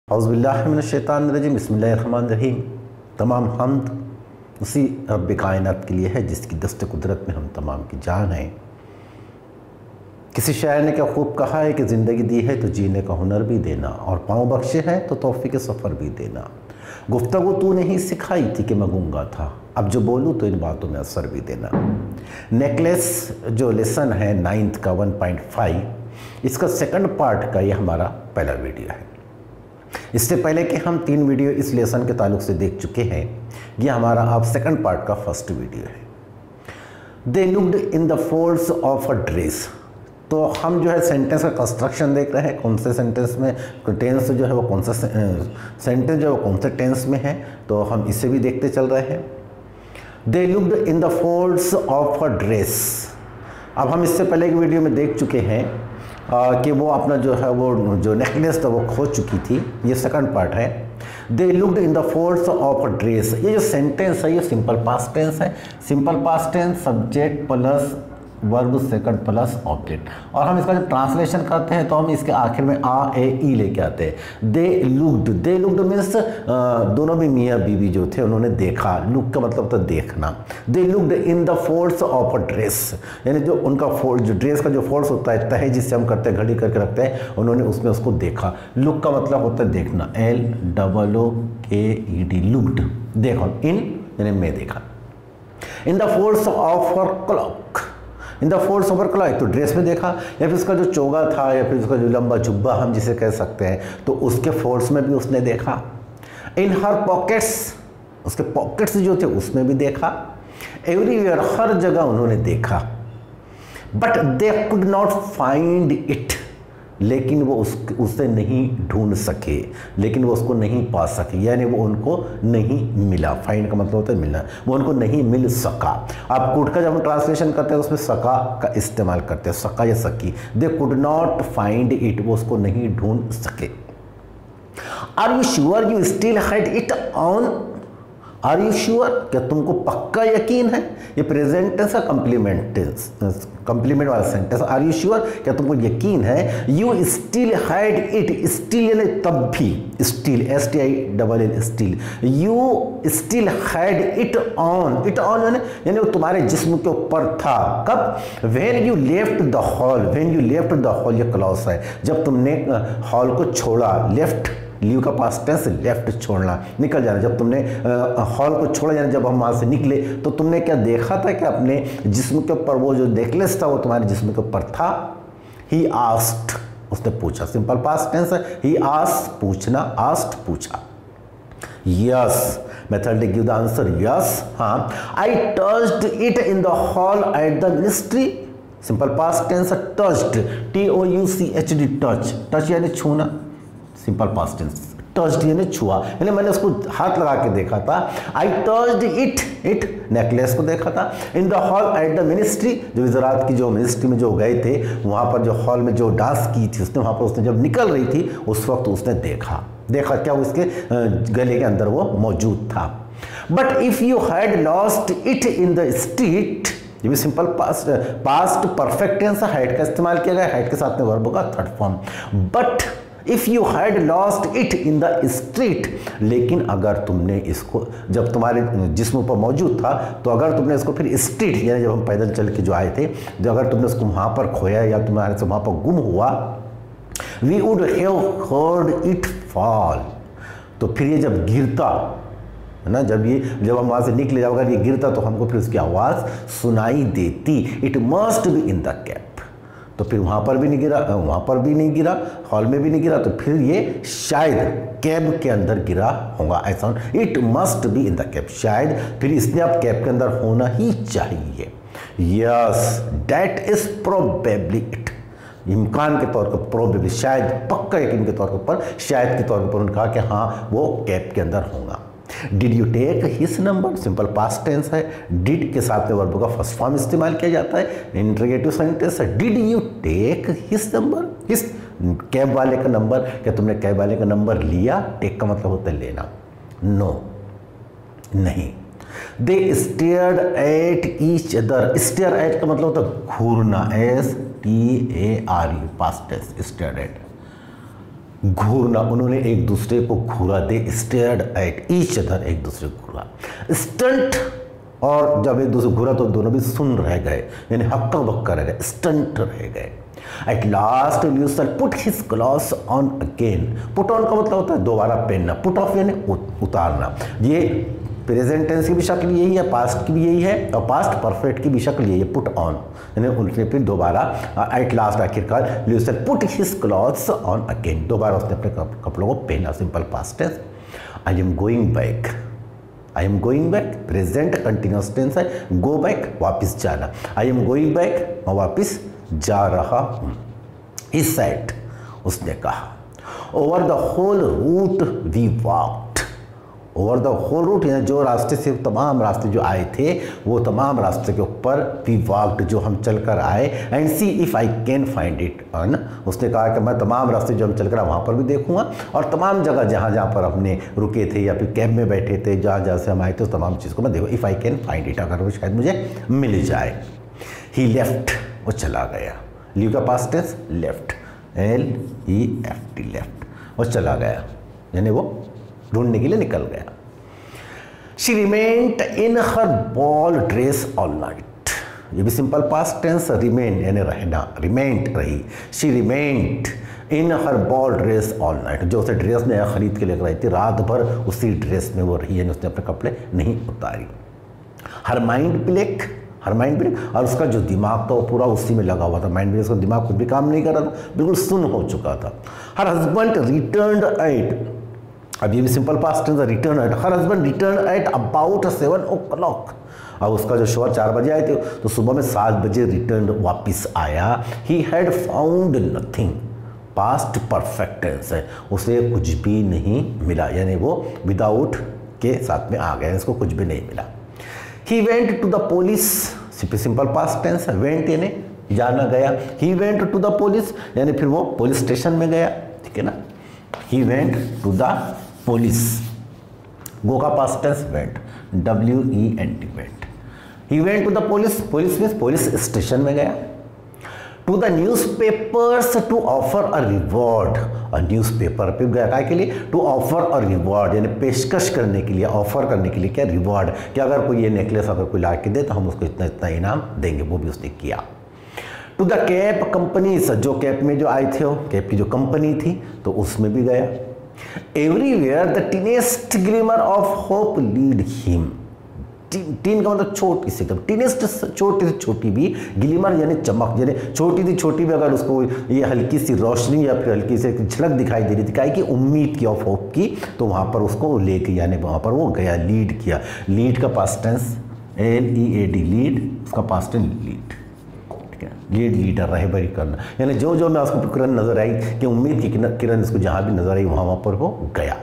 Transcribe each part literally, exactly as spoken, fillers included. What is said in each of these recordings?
औज़ुबिल्लाहिमिनश्शैतानिर्रजीम बिस्मिल्लाहिर्रहमानिर्रहीम। तमाम हम्द उसी रब्ब कायनात के लिए है जिसकी दस्त कुदरत में हम तमाम की जान है। किसी शायर ने क्या खूब कहा है कि ज़िंदगी दी है तो जीने का हुनर भी देना, और पाँव बख्शे हैं तो तौफ़ीक़ सफ़र भी देना। गुफ्तगू तूने ही सिखाई थी कि मैं गूंगा था, अब जो बोलूँ तो इन बातों में असर भी देना। नेकलेस जो लेसन है नाइन्थ का वन पॉइंट फाइव, इसका सेकंड पार्ट का ये हमारा पहला वीडियो है। इससे पहले कि हम तीन वीडियो इस लेसन के ताल्लुक से देख चुके हैं, ये हमारा अब सेकंड पार्ट का फर्स्ट वीडियो है। They looked in the folds of a dress. तो हम जो है सेंटेंस का कंस्ट्रक्शन देख रहे हैं, कौन से सेंटेंस में टेंस जो है वो कौन सा सेंटेंस जो है वो कौन से टेंस में है, तो हम इसे भी देखते चल रहे हैं। They looked in the folds of a dress. अब हम इससे पहले की वीडियो में देख चुके हैं आ, कि वो अपना जो है वो जो नेकलेस था वो खो चुकी थी। ये सेकंड पार्ट है। They looked in the folds of a dress. ये जो सेंटेंस है ये सिंपल पास्ट टेंस है। Simple past tense subject plus verb second plus object, और हम इसका जब ट्रांसलेशन करते हैं तो हम इसके आखिर में आ ए ई लेके आते हैं। They looked, they looked means दोनों भी मियाँ बीवी जो थे उन्होंने देखा। लुक का मतलब था देखना। They looked in the folds of a dress, यानी जो उनका फोल्ड, जो ड्रेस का जो फोल्ड्स होता है, तह जिससे हम करते हैं, घड़ी करके रखते हैं, उन्होंने उसमें उसको देखा। लुक का मतलब होता है देखना, एल डबल ओ के ई डी, लुक्ड, देखो, इन यानी मैं देखा। In the folds of her cloak, in the folds of her cloak, तो ड्रेस में देखा, या फिर उसका जो चोगा था या फिर उसका जो लंबा जुब्बा हम जिसे कह सकते हैं, तो उसके फोल्ड्स में भी उसने देखा। इन हर पॉकेट्स, उसके पॉकेट्स जो थे उसमें भी देखा। एवरीवेयर, हर जगह उन्होंने देखा। But they could not find it, लेकिन वो उस उसे नहीं ढूंढ सके, लेकिन वो उसको नहीं पा सके, यानी वो उनको नहीं मिला। फाइंड का मतलब होता है मिलना, वो उनको नहीं मिल सका। आप कुड का जब हम ट्रांसलेशन करते हैं तो उसमें सका का इस्तेमाल करते हैं, सका या सकी। They could not find it, वो उसको नहीं ढूंढ सके। Are you sure you still had it on, are you sure, क्या तुमको पक्का यकीन है। ये प्रेजेंट टेंस का कंप्लीमेंट टेंस, कंप्लीमेंट वाला सेंटेंस। आर यू श्योर, क्या तुमको यकीन है। You still had it, still यानी तब भी, still S T I double L still, you still had it on, it on यानी यानी वो तुम्हारे जिस्म के ऊपर था। कब, when you left the hall, when you left the hall, ये क्लॉज है, जब तुमने हॉल को छोड़ा। लेफ्ट, लीव का पास्ट टेंस, लेफ्ट छोड़ना, निकल जाना। जब तुमने हॉल को छोड़ा, यानी जब हम वहाँ से निकले, तो तुमने क्या देखा था कि अपने जिस्म के ऊपर वो जो नेकलेस था वो तुम्हारे जिस्म के ऊपर था। ही आस्क्ड, उसने पूछा, सिंपल पास्ट टेंस है। ही आस्क्ड, पूछना, आस्क्ड, पूछा। Yes, method give the answer, yes, हाँ। I touched it in the hall at the ministry, simple past tense, touched, T O U C H D, touch, touch यानी छूना, simple past tense. Touched यानी छुआ, यानी मैंने उसको हाथ लगा के देखा था। I touched it, it necklace को देखा था। In the hall at the ministry, जो वज़ारत की जो मिनिस्ट्री में जो गए थे, वहाँ पर जो हॉल में जो डांस की थी उसने, वहाँ पर उसने जब निकल रही थी उस वक्त उसने देखा। देखा क्या, उसके गले के अंदर वो मौजूद था। But if you had lost it in the street, ये भी simple past past perfect tense, had का इस्तेमाल किया गया, हैड के साथ में वर्ब का third form. But if you had lost it in the street, लेकिन अगर तुमने इसको, जब तुम्हारे जिस्म पर मौजूद था, तो अगर तुमने इसको फिर स्ट्रीट, यानी जब हम पैदल चल के जो आए थे, जो अगर तुमने उसको वहाँ पर खोया या तुम्हारे से वहाँ पर गुम हुआ, we would have heard it fall, तो फिर ये जब गिरता है ना, जब ये जब हम वहाँ से निकले, जब अगर ये गिरता तो हमको फिर उसकी आवाज़ सुनाई देती। It must be in the cab, तो फिर वहाँ पर भी नहीं गिरा, वहाँ पर भी नहीं गिरा, हॉल में भी नहीं गिरा, तो फिर ये शायद कैब के अंदर गिरा होगा, ऐसा। It must be in the cab, शायद फिर इसने अब कैब के अंदर होना ही चाहिए। Yes, that is probably it, इम्कान के तौर पर, प्रोबेबली शायद, पक्का यकीन के तौर पर, शायद के तौर पर उन्होंने कहा कि हाँ वो कैब के अंदर होगा। Did you take his number, simple past tense है। डिड के साथ में वर्ब का फर्स्ट फॉर्म इस्तेमाल किया जाता है, इंटरोगेटिव सेंटेंस है। Did you take his number, his cab वाले का नंबर, क्या तुमने कैब वाले का नंबर लिया। टेक का मतलब होता है लेना, नो, नहीं। They stared at each other, stare at का मतलब होता है घूरना, S T A R U, past tense, stared at. घूरना, उन्होंने एक दूसरे को घूरा, they stared at each other, एक दूसरे को घूरा। स्टंट, और जब एक दूसरे घूरा तो दोनों भी सुन रह गए, यानी हक्का बक्का रह गए, स्टंट रह गए। At last Loisel put his clothes on again. Put on का मतलब होता है दोबारा पहनना, पुट ऑफ यानी उतारना। ये प्रेजेंट टेंस की भी शक्ल यही है, पास्ट की भी यही है, और पास्ट परफेक्ट की भी शक्ल यही है, पुट ऑन यानी उनके फिर दोबारा। एट लास्ट आखिरकार Loisel put his clothes on again, दोबारा उसने अपने कपड़ों को पहना, simple past tense. I am going back, I am going back present continuous tense है, गो बैक वापस जाना, आई एम गोइंग बैक मैं वापस जा रहा हूँ। ही सेड, उसने कहा। Over the whole route we walked, over the whole route यानी जो रास्ते से तमाम रास्ते जो आए थे वो तमाम रास्ते के ऊपर वी वॉक्ड जो हम चल कर आए, and see if I can find it, है ना। उसने कहा कि मैं तमाम रास्ते जो हम चल कर वहाँ पर भी देखूँगा, और तमाम जगह जहाँ जहाँ पर हमने रुके थे या फिर कैब में बैठे थे, जहाँ जहाँ से हम आए थे उस तमाम चीज़ को मैं देखूँ, if I can find it, अगर वो शायद मुझे मिल जाए। ही लेफ्ट, वो चला गया। लीव का past tense left, L E F T, left, वो चला गया यानी वो ढूंढने के लिए निकल गया। She remained in her ball dress all night, ये भी सिंपल पास्ट टेंस, रिमेन यानी रहना, रिमेंड रही। She remained in her ball dress all night, जो उसे ड्रेस नया खरीद के लेकर आई थी, रात भर उसी ड्रेस में वो रही, यानी उसने अपने कपड़े नहीं उतारी। Her mind blank, her mind blank, और उसका जो दिमाग था वो पूरा उसी में लगा हुआ था, माइंड ब्लैक, उसका दिमाग कुछ भी काम नहीं कर रहा था, बिल्कुल सुन हो चुका था। हर हस्बैंड रिटर्न्ड एट, अब ये भी simple past tense, return at, her husband return at about seven o'clock, अब उसका जो शोहर चार बजे आए थे तो सुबह में सात बजे रिटर्न वापस आया। He had found nothing, past perfect tense है, उसे कुछ भी नहीं मिला, यानी वो विदाउट के साथ में आ गया, इसको कुछ भी नहीं मिला। He went to the police, simple past tense है, वेंट यानी जाना गया, he went to the police यानी फिर वो पुलिस स्टेशन में गया, ठीक है ना। He went to the police, go का past tense went, W E N T, went. He went to the police, police में पुलिस स्टेशन में गया। To the newspapers to offer a reward, और न्यूज़पेपर पे गया क्या के लिए, टू ऑफर अ रिवॉर्ड यानी पेशकश करने के लिए, ऑफर करने के लिए, क्या रिवॉर्ड, कि अगर कोई ये नेकलेस अगर कोई ला के दे तो हम उसको इतना इतना इनाम देंगे, वो भी उसने किया। टू द कैप कंपनीज, जो कैप में जो आए थे वो कैप की जो कंपनी थी तो उसमें भी गया। Everywhere the tiniest glimmer of hope lead him, tiny का मतलब छोटी सी, टीनेस्ट छोटी से छोटी भी, ग्लिमर यानी चमक, यानी छोटी थी छोटी भी अगर उसको ये हल्की सी रोशनी या फिर हल्की सी झलक दिखाई दे रही थी, क्या कि उम्मीद की, ऑफ होप की, तो वहाँ पर उसको लेके यानी वहाँ पर वो गया, लीड किया। लीड का past tense L E A D, lead, उसका पास्ट टेंस लीड, ठीक है, लीड, लीडर, रहबरी करना, यानी जो जो मैं उसको किरण नजर आई कि उम्मीद की किरण इसको जहाँ भी नजर आई वहाँ वहाँ पर वो गया।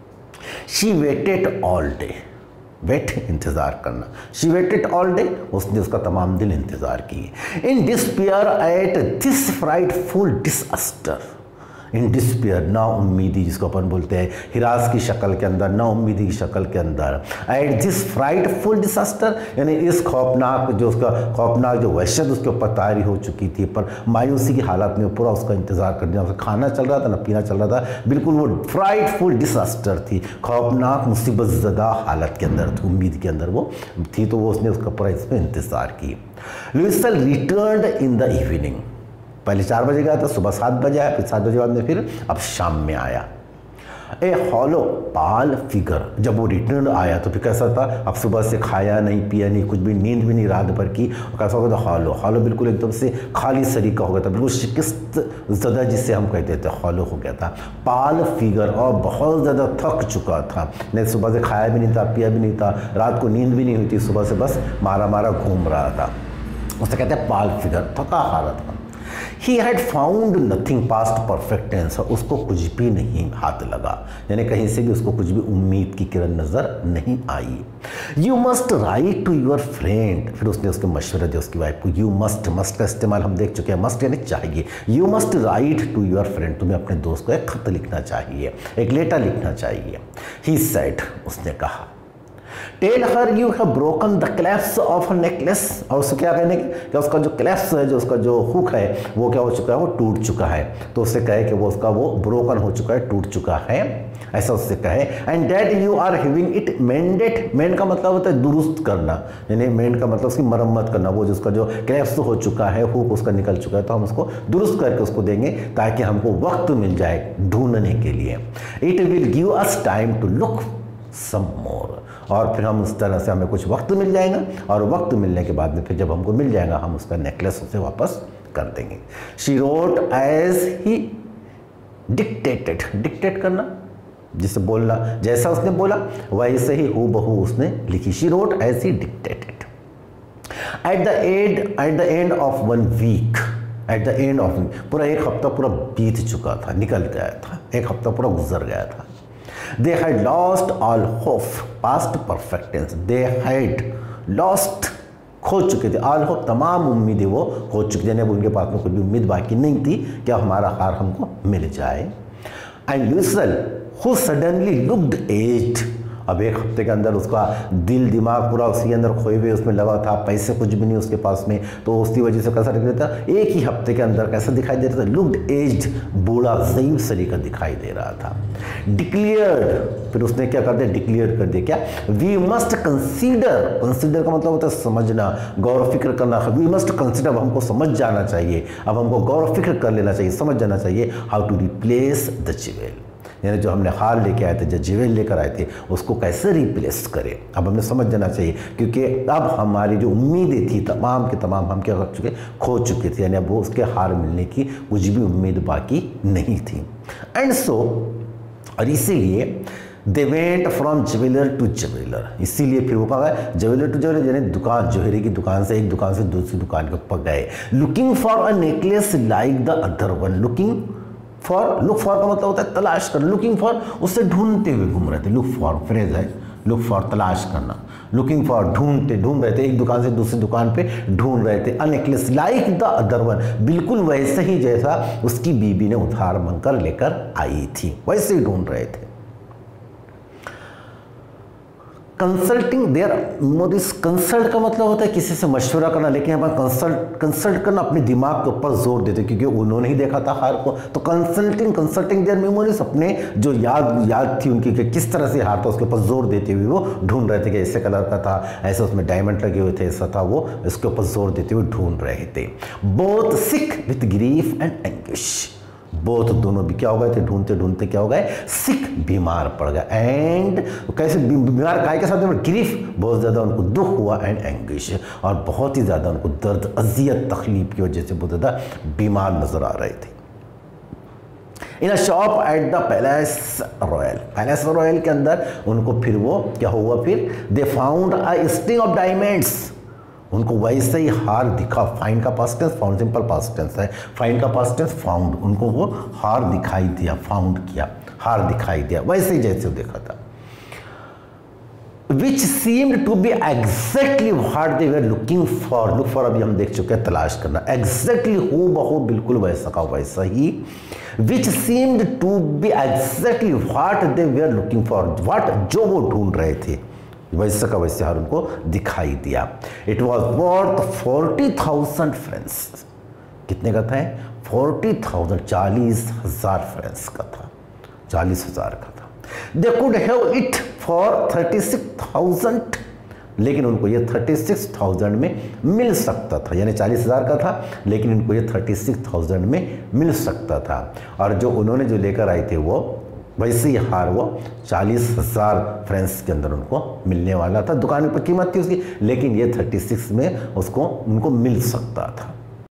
She waited all day, wait इंतजार करना, शी वेटेड ऑल डे, उसने उसका तमाम दिन इंतजार किए। In despair at this frightful disaster, in despair ना उम्मीदी, जिसको अपन बोलते हैं हिरास की शक्ल के अंदर, ना उम्मीदी की शक्ल के अंदर। एट दिस फ्राइटफुल डिसअस्टर यानी इस खौफनाक, जो उसका खौफनाक जो वहशत उसके ऊपर तारी हो चुकी थी, पर मायूसी की हालत में पूरा उसका इंतजार करना, उसका खाना चल रहा था ना पीना चल रहा था, बिल्कुल वो फ्राइटफुल डिसअस्टर थी, खौफनाक मुसीबत ज़दा हालत के अंदर थी, उम्मीद के अंदर वो थी, तो वो उसने उसका पूरा इसमें इंतज़ार की। Loisel returned in the evening, पहले चार बजे गया था, सुबह सात बजे आया, फिर सात बजे बाद में फिर अब शाम में आया। ए हॉलो पाल फिगर, जब वो रिटर्न आया तो फिर कैसा था, अब सुबह से खाया नहीं पिया नहीं कुछ भी, नींद भी नहीं रात भर की, और कैसा हो गया था, हॉलो, हॉलो बिल्कुल एकदम से खाली शरीर का हो गया था, बिल्कुल शिकस्त ज़दा जिससे हम कहते थे, हॉलो हो गया था। पाल फिगर, और बहुत ज़्यादा थक चुका था, नहीं सुबह से खाया भी नहीं था पिया भी नहीं था, रात को नींद भी नहीं हुई थी, सुबह से बस मारा मारा घूम रहा था, उसे कहते हैं पाल फिगर, थका हारा था। He had found nothing, past perfect tense, उसको कुछ भी नहीं हाथ लगा, यानी कहीं से भी उसको कुछ भी उम्मीद की किरण नजर नहीं आई। You must write to your friend, फिर उसने उसके मशवरा दिया उसकी वाइफ को, यू मस्ट, मस्ट का इस्तेमाल हम देख चुके हैं, मस्ट यानी चाहिए, you must write to your friend, तुम्हें अपने दोस्त को एक खत लिखना चाहिए, एक लेटर लिखना चाहिए। ही सेड, उसने कहा। Tell her you have broken the clasp of a necklace, और उसको क्या कहने कि उसका जो क्लैप्स है, जो उसका जो हुक है वो क्या हो चुका है, वो टूट चुका है। तो उससे कहे कि वो उसका वो ब्रोकन हो चुका है, टूट चुका है, ऐसा उससे कहे। And that you are having it mended, mend का मतलब होता है दुरुस्त करना, यानी मेंड का मतलब उसकी मरम्मत करना। वो जिसका जो क्लैप्स हो चुका है, हुक उसका निकल चुका है, तो हम उसको दुरुस्त करके उसको देंगे ताकि हमको वक्त मिल जाए ढूंढने के लिए। It will give us time to look some more, और फिर हम उस तरह से हमें कुछ वक्त मिल जाएगा, और वक्त मिलने के बाद में फिर जब हमको मिल जाएगा हम उसका नेकलेस उसे वापस कर देंगे। She wrote as he dictated, dictate करना जिसे बोलना, जैसा उसने बोला वैसे ही हूबहू उसने लिखी। She wrote as he dictated. At the end at the end of one week, at the end of पूरा एक हफ्ता पूरा बीत चुका था, निकल गया था, एक हफ्ता पूरा गुजर गया था। They had lost all hope, past perfect tense, they had lost, खो चुके थे, all hope, तमाम उम्मीदें वो खो चुकी थी, अब उनके पास में कोई भी उम्मीद बाकी नहीं थी कि हमारा हार हमको मिल जाए। And Lucille, who suddenly looked aged, अब एक हफ्ते के अंदर उसका दिल दिमाग पूरा उसके अंदर खोए हुए उसमें लगा था, पैसे कुछ भी नहीं उसके पास में, तो उसकी वजह से कैसा दिख रहा था, एक ही हफ्ते के अंदर कैसा दिखाई दे रहा था, लुक्ड एज्ड, बूढ़ा ज़ईफ़ शरीर का दिखाई दे रहा था। डिक्लेयर्ड, फिर उसने क्या कर दिया, डिक्लेयर कर दिया क्या, वी मस्ट कंसीडर, कंसीडर का मतलब होता है समझना, गौर फिक्र करना, वी मस्ट कंसीडर, अब हमको समझ जाना चाहिए, अब हमको गौर फिक्र कर लेना चाहिए, समझ जाना चाहिए, how to replace the jewel, यानी जो हमने हार लेके आए थे, जो ज्वेल लेकर आए थे, उसको कैसे रिप्लेस करें, अब हमें समझ जाना चाहिए, क्योंकि अब हमारी जो उम्मीदें थी तमाम के तमाम हम क्या कर चुके, खो चुके थे, यानी अब वो उसके हार मिलने की कुछ भी उम्मीद बाकी नहीं थी। एंड सो, और इसीलिए they went from jeweller to jeweller, इसीलिए फिर वो कहा गया ज्वेलर टू ज्वेलर, यानी दुकान, जोहरी की दुकान से एक दुकान से दूसरी दुकान के ऊपर गए। Looking for a necklace like the other one, looking for, look for का मतलब होता है तलाश कर, लुकिंग फॉर उससे ढूंढते हुए घूम रहे थे, लुक फॉर फ्रेज है, लुक फॉर तलाश करना, लुकिंग फॉर ढूंढते, ढूंढ रहे थे, एक दुकान से दूसरी दुकान पे ढूंढ रहे थे। A necklace like the other one, बिल्कुल वैसे ही जैसा उसकी बीबी ने उधार मांगकर लेकर आई थी, वैसे ही ढूंढ रहे थे। कंसल्टिंग देयर मोदिस, कंसल्ट का मतलब होता है किसी से मशवरा करना, लेकिन यहाँ पर कंसल्ट कंसल्ट करना अपने दिमाग के ऊपर जोर देते, क्योंकि उन्होंने ही देखा था हार को, तो कंसल्टिंग कंसल्टिंग देयर मेमोरीज, अपने जो याद याद थी उनकी कि किस तरह से हार था उसके ऊपर जोर देते हुए वो ढूंढ रहे थे कि ऐसे कलर का था, ऐसे उसमें डायमंड लगे हुए थे, ऐसा था, वो इसके ऊपर जोर देते हुए ढूंढ रहे थे। Both sick with grief and anguish, both दोनों भी क्या हो गए थे, ढूंढते ढूंढते क्या हो गए, सिक, बीमार पड़ गए। एंड कैसे बीमार, काय के साथ में ग्रीफ, बहुत ज़्यादा उनको दुख हुआ, एंड एंग्विश, और बहुत ही ज़्यादा उनको दर्द, अजियत, तकलीफ की वजह से बहुत ज़्यादा बीमार नजर आ रहे थे। In a shop at the palace royal, palace royal के अंदर उनको फिर वो क्या हुआ, फिर they found a string of diamonds, उनको वैसे ही हार दिखा, फाइंड का past tense, found simple past tense है, फाइंड का पास्ट टेंस फाउंड, उनको वो हार दिखाई दिया, फाउंड किया, हार दिखाई दिया, वैसे ही जैसे वो देखा था। Which seemed to be exactly what they were looking for, look for अभी हम देख चुके हैं, तलाश करना, एग्जैक्टली हू बहू बिल्कुल वैसा का वैसा ही। Which seemed to be exactly what they were looking for, what जो वो ढूंढ रहे थे वैसे का वैसे हार उनको दिखाई दिया। It was worth forty thousand francs, कितने का था, फोर्टी थाउजेंड, चालीस हजार फ्रेंड्स का था, चालीस हजार का था। They could have it for thirty six thousand, लेकिन उनको ये थर्टी सिक्स थाउजेंड में मिल सकता था, यानी चालीस हजार का था लेकिन उनको ये थर्टी सिक्स थाउजेंड में मिल सकता था, और जो उन्होंने जो लेकर आए थे वो वैसे ही हार वो चालीस हजार फ्रेंड्स के अंदर उनको मिलने वाला था, दुकान पर कीमत थी उसकी, लेकिन ये थर्टी सिक्स में उसको उनको मिल सकता था।